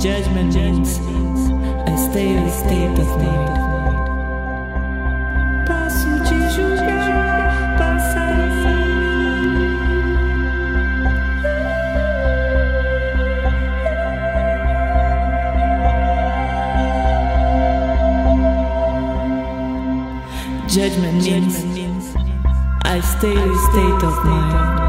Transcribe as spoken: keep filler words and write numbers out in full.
Judgment means a stable state of mind. Passo de julgar passarinho. Judgment means a stable state of mind.